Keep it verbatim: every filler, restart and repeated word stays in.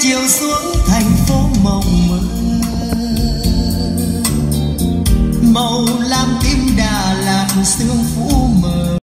chiều xuống thành phố mộng mơ, màu lam tím Đà Lạt sương phủ